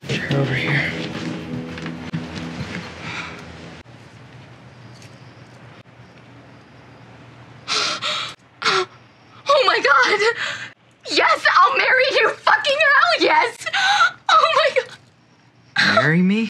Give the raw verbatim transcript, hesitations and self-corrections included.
Chair over here. Oh my god! Yes, I'll marry you! Fucking hell, yes! Oh my god! Marry me?